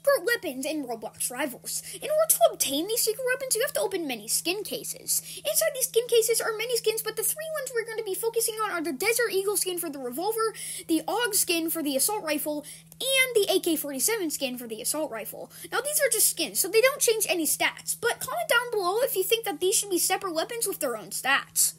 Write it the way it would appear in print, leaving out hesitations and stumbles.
secret weapons in Roblox Rivals. In order to obtain these secret weapons, you have to open many skin cases. Inside these skin cases are many skins, but the three ones we're going to be focusing on are the Desert Eagle skin for the revolver, the AUG skin for the assault rifle, and the AK-47 skin for the assault rifle. Now, these are just skins, so they don't change any stats, but comment down below if you think that these should be separate weapons with their own stats.